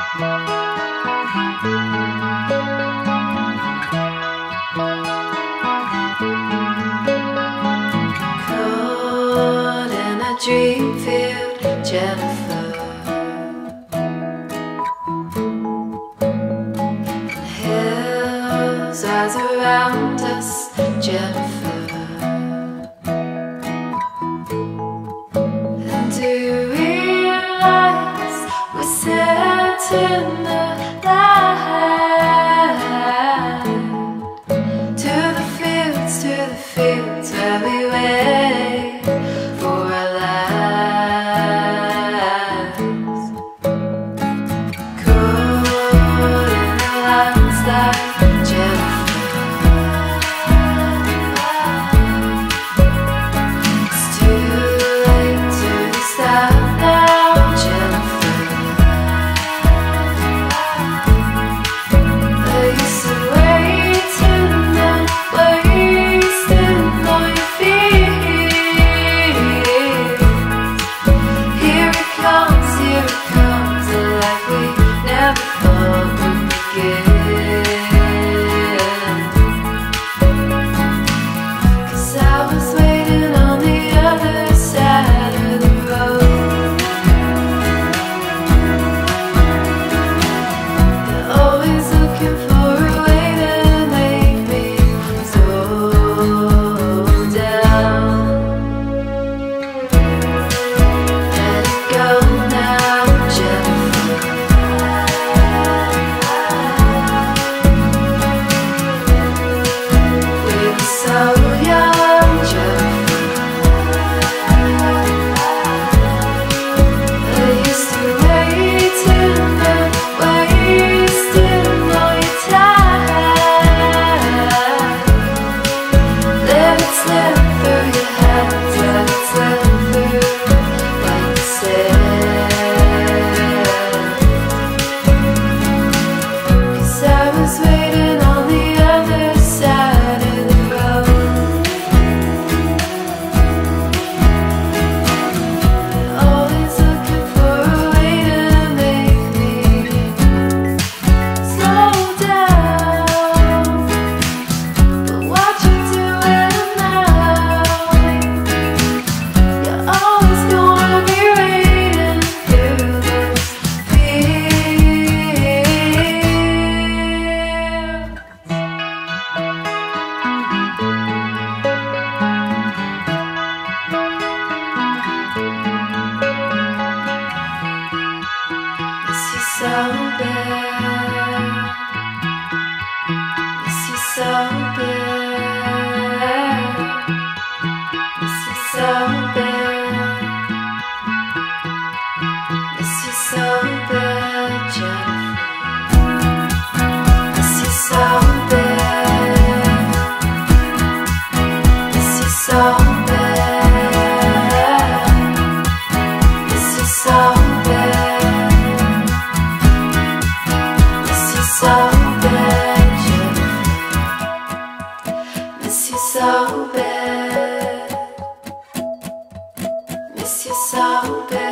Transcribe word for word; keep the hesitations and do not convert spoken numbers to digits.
Caught in a dream field, Jennifer. Hills rise around us, Jennifer. And do you realize we're set in the light? To the fields, to the fields where we wait for our lives. Caught in the landslide, Jennifer. It's too late to stop now, Jennifer. I used to wait and then wasting all your fears. Here it comes, here it comes, a life we never thought would begin. 'Cause I was waiting on the other side of the road. You're always looking for a way to make me slow down. Let it go now, Jennifer. We were so young, Jennifer. I used to wait and then wasting all your time. Let it slip through your hands, let it slip through like you said. 'Cause I was waiting on the other side of the road. Always looking for a way to make me slow down. But what you doing now? You're always gonna be waiting through those fields. Miss you so bad. Miss you so bad. Miss you so bad. Miss you so bad, Jennifer. Miss you so bad. Miss you so bad. Miss you so bad. Miss you so bad, Jennifer. Miss you so bad. Miss you so bad.